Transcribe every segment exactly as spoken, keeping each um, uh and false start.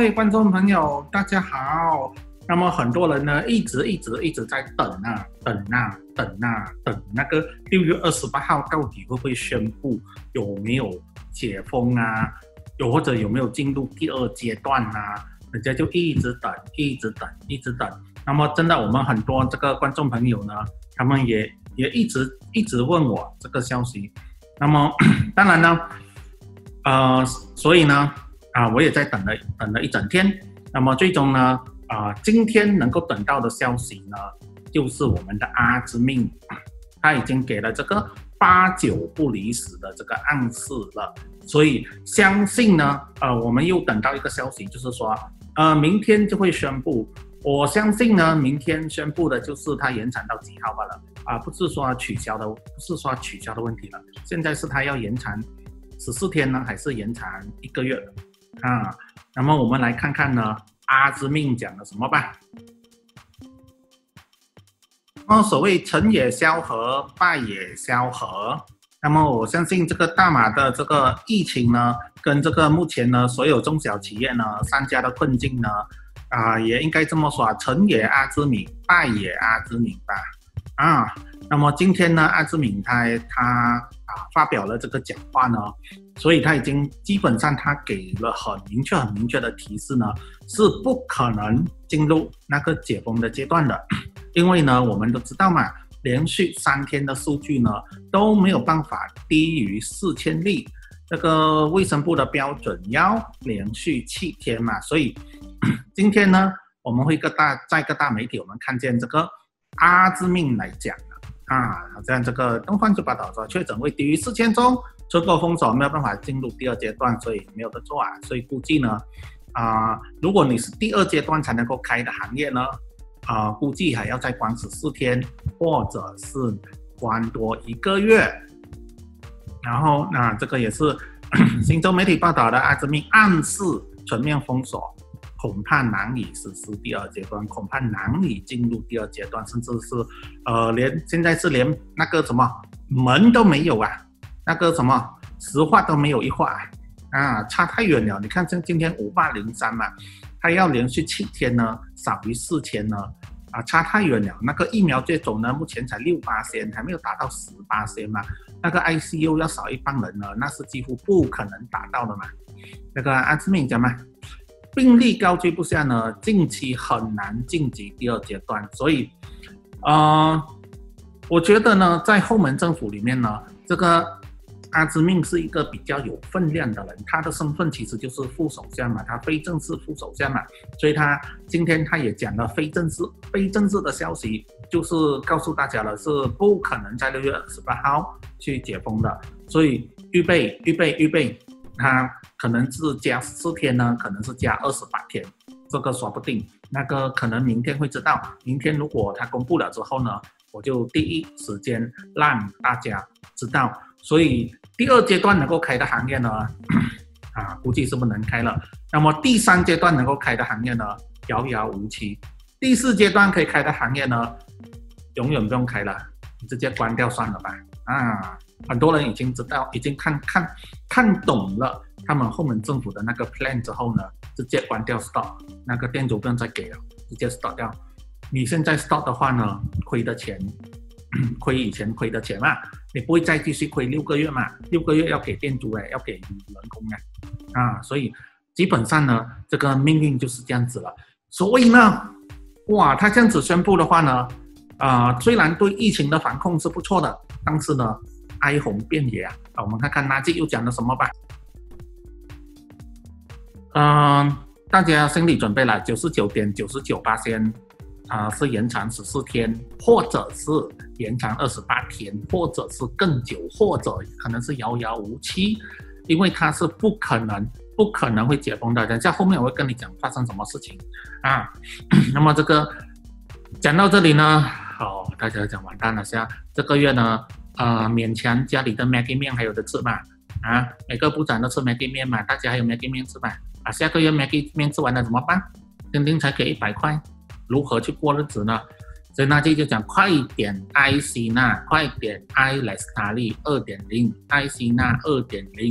位观众朋友，大家好。那么很多人呢，一直一直一直在等啊，等啊，等啊，等那个六月二十八号到底会不会宣布有没有解封啊？又或者有没有进入第二阶段啊？人家就一直等，一直等，一直等。那么真的，我们很多这个观众朋友呢，他们也也一直一直问我这个消息。那么当然呢，呃，所以呢，啊，我也在等了等了一整天。那么最终呢，啊，今天能够等到的消息呢，就是我们的阿兹命，他已经给了这个八九不离十的这个暗示了。所以相信呢，呃，我们又等到一个消息，就是说，呃，明天就会宣布。我相信呢，明天宣布的就是它延长到几号罢了啊，不是说取消的，不是说取消的问题了。现在是它要延长十四天呢，还是延长一个月啊？那么我们来看看呢，阿兹命讲了什么吧。哦，所谓成也萧何，败也萧何。那么我相信这个大马的这个疫情呢，跟这个目前呢所有中小企业呢商家的困境呢，啊、呃，也应该这么说，成也阿兹敏，败也阿兹敏吧。啊，那么今天呢，阿兹敏他他啊发表了这个讲话呢，所以他已经基本上他给了很明确、很明确的提示呢，是不可能进入那个解封的阶段的，因为呢，我们都知道嘛。连续三天的数据呢都没有办法低于四千例，这个卫生部的标准要连续七天嘛，所以今天呢我们会各大在各大媒体我们看见这个阿兹命来讲的啊，好像这个东方就报道说确诊会低于四千宗，全国封锁没有办法进入第二阶段，所以没有得做啊，所以估计呢啊、呃，如果你是第二阶段才能够开的行业呢。啊、呃，估计还要再关十四天，或者是关多一个月。然后，那这个也是新洲媒体报道的阿兹命暗示全面封锁，恐怕难以实施第二阶段，恐怕難以进入第二阶段，甚至是呃，连现在是连那个什么门都没有啊，那个什么实话都没有一话啊，差太远了。你看，像今天五八零三嘛。它要连续七天呢，少于四千呢，啊，差太远了。那个疫苗接种呢，目前才六八千，还没有达到十八千嘛。那个 I C U 要少一半人呢，那是几乎不可能达到的嘛。那个阿兹命讲嘛，病例高居不下呢，近期很难晋级第二阶段。所以，呃，我觉得呢，在后门政府里面呢，这个。阿兹命是一个比较有分量的人，他的身份其实就是副首相嘛，他非正式副首相嘛，所以他今天他也讲了非正式非正式的消息，就是告诉大家了是不可能在六月二十八号去解封的，所以预备预备预备，他可能是加十四天呢，可能是加二十八天，这个说不定，那个可能明天会知道，明天如果他公布了之后呢，我就第一时间让大家知道。所以第二阶段能够开的行业呢，啊，估计是不能开了。那么第三阶段能够开的行业呢，遥遥无期。第四阶段可以开的行业呢，永远不用开了，你直接关掉算了吧。啊，很多人已经知道，已经看看看懂了他们后门政府的那个 plan 之后呢，直接关掉 stop， 那个店主不用再给了，直接 stop 掉。你现在 stop 的话呢，亏的钱。亏以前亏的钱嘛，你不会再继续亏六个月嘛？六个月要给店主哎，要给员工哎，啊，所以基本上呢，这个命运就是这样子了。所以呢，哇，他这样子宣布的话呢，啊、呃，虽然对疫情的防控是不错的，但是呢，哀鸿遍野啊。啊，我们看看纳吉又讲了什么吧。嗯、呃，大家心理准备了，九十九点九十九八仙。啊、呃，是延长十四天，或者是延长二十八天，或者是更久，或者可能是遥遥无期，因为它是不可能、不可能会解封的。等下后面我会跟你讲发生什么事情啊。那么这个讲到这里呢，哦，大家讲完蛋了，下这个月呢，呃，勉强家里的 Maggi 面还有的吃嘛，啊，每个部长都吃 Maggi 面嘛，大家还有 Maggi 面吃嘛，啊，下个月 Maggi 面吃完了怎么办？丁丁才给一百块。如何去过日子呢？所以那就讲快点艾希纳，快点艾莱斯塔利 二点零， 艾希纳 二点零，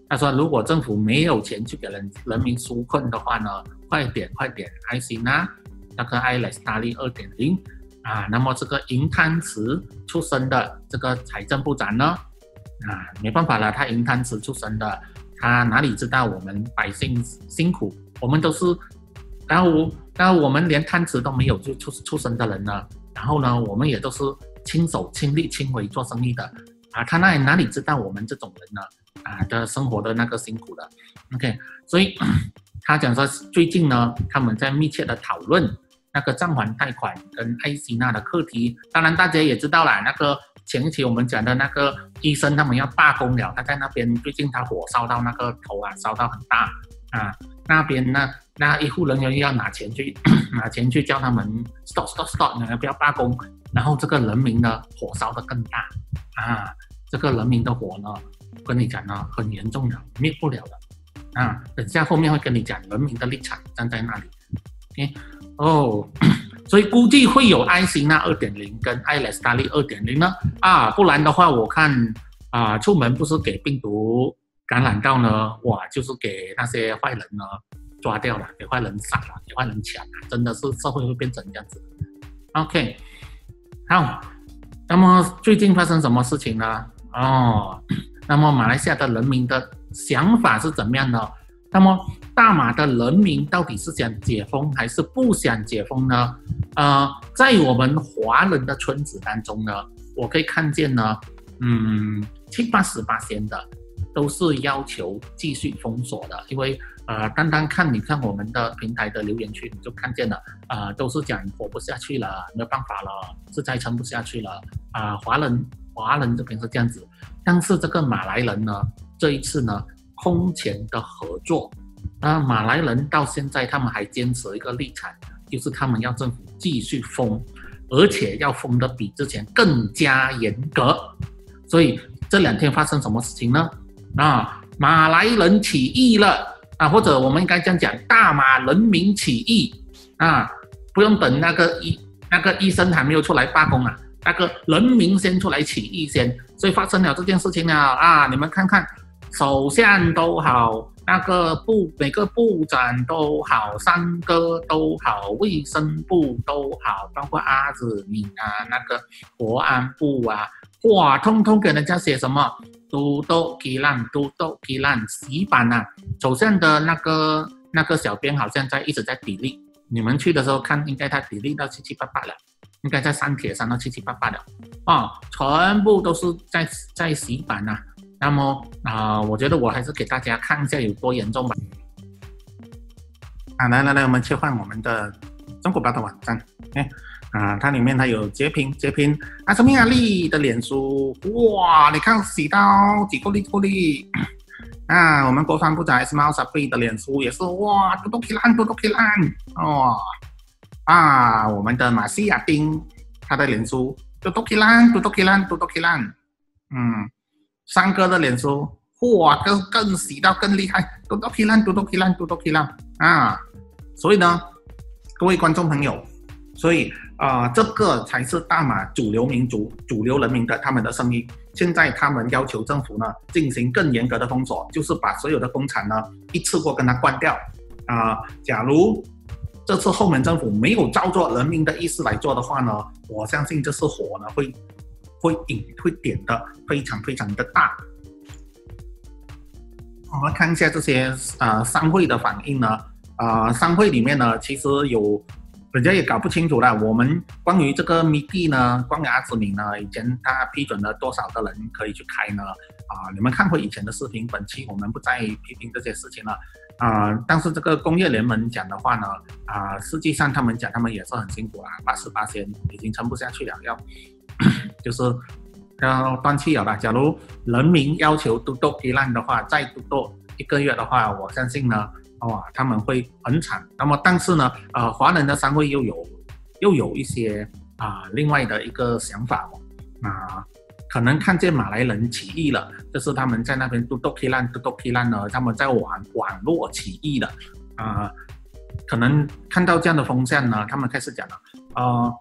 他说如果政府没有钱去给人人民纾困的话呢，快点快点，艾辛纳那个艾莱斯达利 二点零 啊，那么这个银汤匙出身的这个财政部长呢，啊没办法了，他银汤匙出身的，他哪里知道我们百姓辛苦？我们都是，然后然后我们连汤匙都没有就出出身的人呢，然后呢，我们也都是亲手亲力亲为做生意的啊，他那哪里知道我们这种人呢？啊的生活的那个辛苦的 ，OK， 所以他讲说最近呢，他们在密切的讨论那个暂缓贷款跟艾希纳的课题。当然大家也知道啦，那个前一期我们讲的那个医生他们要罢工了，他在那边最近他火烧到那个头啊，烧到很大啊，那边那那医护人员要拿钱去拿钱去叫他们 stop stop stop， 你们不要罢工，然后这个人民的火烧得更大啊，这个人民的火呢。跟你讲呢，很严重的，灭不了的啊！等下后面会跟你讲人民的立场站在那里。OK， 哦，所以估计会有艾辛纳 二点零 跟艾莱斯达利 二点零 呢啊，不然的话我看啊，出门不是给病毒感染到呢，哇，就是给那些坏人呢抓掉了，给坏人杀了，给坏人抢了，真的是社会会变成这样子。OK， 好，那么最近发生什么事情呢？哦。那么马来西亚的人民的想法是怎么样呢？那么大马的人民到底是想解封还是不想解封呢？呃，在我们华人的村子当中呢，我可以看见呢，嗯，七八十八仙的都是要求继续封锁的，因为呃，单单看你看我们的平台的留言区，你就看见了，呃，都是讲活不下去了，没有办法了，实在撑不下去了啊、呃，华人华人这边是这样子。但是这个马来人呢，这一次呢，空前的合作，那马来人到现在他们还坚持一个立场，就是他们要政府继续封，而且要封的比之前更加严格。所以这两天发生什么事情呢？啊，马来人起义了啊，或者我们应该这样讲，大马人民起义啊，不用等那个医那个医生还没有出来罢工啊。那个人民先出来起义先，所以发生了这件事情了啊！你们看看，首相都好，那个部每个部长都好，三哥都好，卫生部都好，包括阿子敏啊，那个国安部啊，哇，通通给人家写什么都都给烂，都都给烂，洗版啊！首相的那个那个小编好像在一直在砥砺，你们去的时候看，应该他砥砺到七七八八了。应该在删帖删到七七八八的啊，全部都是在在洗版啊。那么啊、呃，我觉得我还是给大家看一下有多严重吧。啊，来来来，我们切换我们的中国报的网站，哎啊，它里面它有截屏截屏啊，什么亚丽的脸书，哇，你看洗到几个粒几个粒啊，我们国防部长 Ismail Sabri 的脸书也是哇，嘟嘟起烂嘟嘟起烂哦。啊，我们的马西亚丁，他的脸书嘟嘟 K 烂，嘟嘟 K 烂，嘟嘟 K 烂，嗯，三哥的脸书，哇，更更洗到更厉害，嘟嘟 K 烂，嘟嘟 K 烂，嘟嘟 K 烂啊！所以呢，各位观众朋友，所以啊、呃，这个才是大马主流民族、主流人民的他们的声音。现在他们要求政府呢进行更严格的封锁，就是把所有的工厂呢一次过跟它关掉啊、呃。假如这次后门政府没有照着人民的意思来做的话呢，我相信这次火呢会会引会点的非常非常的大。我们看一下这些呃商会的反应呢，呃商会里面呢其实有人家也搞不清楚了。我们关于这个 M I T I 呢，关于阿兹敏呢，以前他批准了多少个人可以去开呢？啊、呃，你们看回以前的视频，本期我们不再批评这些事情了。啊、呃，但是这个工业联盟讲的话呢，啊、呃，实际上他们讲他们也是很辛苦啦，八十八仙已经撑不下去了，要就是要断气了啦。假如人民要求嘟嘟批烂的话，再嘟嘟一个月的话，我相信呢，哇，他们会很惨。那么但是呢，呃，华人的商会又有又有一些啊、呃、另外的一个想法哦，啊、呃。可能看见马来人起义了，就是他们在那边嘟嘟批烂嘟嘟批烂呢，他们在网网络起义了啊、呃。可能看到这样的风向呢，他们开始讲了，呃，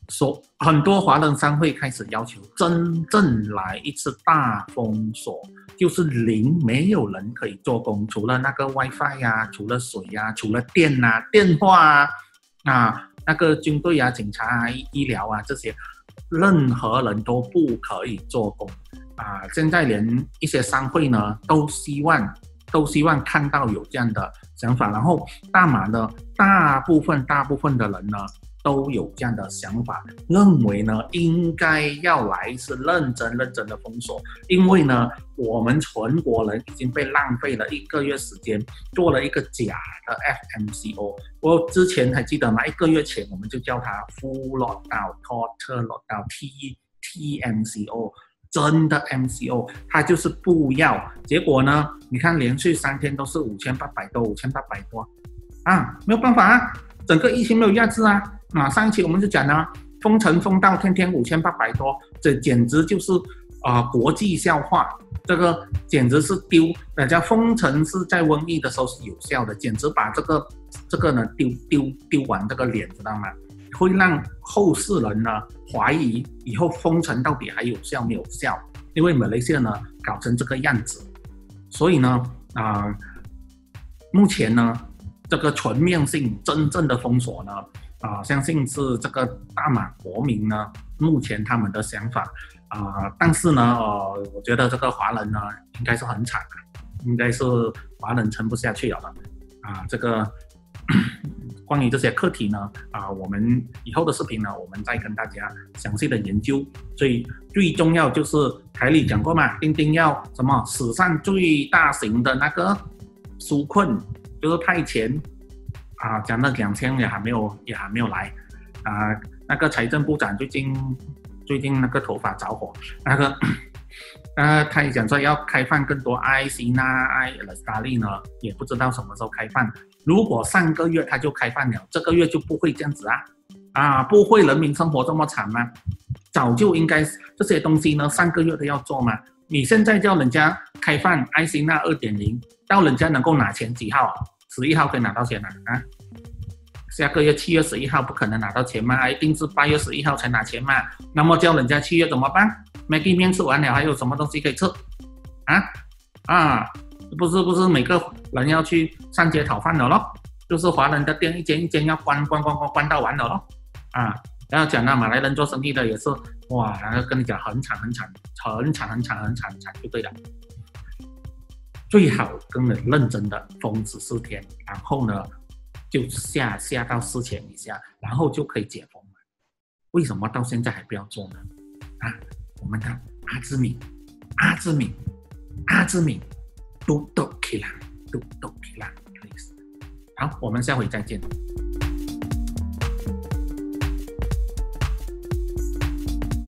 所很多华人商会开始要求真正来一次大封锁，就是零，没有人可以做工，除了那个 WiFi 呀、啊，除了水呀、啊，除了电啊、电话啊，啊，那个军队啊、警察啊、医疗啊这些，任何人都不可以做工啊。现在连一些商会呢，都希望都希望看到有这样的想法，然后大马的大部分大部分的人呢，都有这样的想法，认为呢应该要来一次认真认真的封锁，因为呢我们全国人已经被浪费了一个月时间，做了一个假的 F M C O。我之前还记得吗？一个月前我们就叫它 Full Lockdown、Total Lockdown、T T M C O， 真的 M C O， 它就是不要。结果呢，你看连续三天都是五千八百多，五千八百多啊，没有办法啊，整个疫情没有压制啊。啊，上一期我们就讲了，封城封到天天五千八百多，这简直就是啊、呃、国际笑话，这个简直是丢。人家封城是在瘟疫的时候是有效的，简直把这个这个呢丢丢丢完这个脸，知道吗？会让后世人呢怀疑以后封城到底还有效没有效，因为马来西亚呢搞成这个样子，所以呢啊、呃，目前呢这个全面性真正的封锁呢。啊、呃，相信是这个大马国民呢，目前他们的想法啊、呃，但是呢，呃，我觉得这个华人呢，应该是很惨的，应该是华人撑不下去了的啊、呃。这个关于这些课题呢，啊、呃，我们以后的视频呢，我们再跟大家详细的研究。最最重要就是台里讲过嘛，一定要什么史上最大型的那个纾困，就是派钱。啊，讲了两千也还没有，也还没有来，啊，那个财政部长最近最近那个头发着火，那个，呃，他也讲说要开放更多 I C 呢 ，I L S T A L I 呢，也不知道什么时候开放。如果上个月他就开放了，这个月就不会这样子啊，啊，不会人民生活这么惨吗？早就应该这些东西呢，上个月都要做嘛。你现在叫人家开放 I C 那 二点零， 到人家能够拿钱几号啊？十一号可以拿到钱了 啊, 啊？下个月七月十一号不可能拿到钱嘛？一定是八月十一号才拿钱嘛？那么叫人家七月怎么办 ？Maggi 面吃完了，还有什么东西可以吃？啊啊，不是不是每个人要去上街讨饭了咯？就是华人的店一间一间要关关关关关到完了咯？啊，然后讲到马来人做生意的也是哇，然后跟你讲很惨很惨很惨很惨很惨很惨就对了。最好跟人认真的封十四天，然后呢就下下到四千以下，然后就可以解封了。为什么到现在还不要做呢？啊，我们看阿兹敏，阿兹敏，阿兹敏，嘟嘟起来，嘟嘟起来 ，please。好，我们下回再见。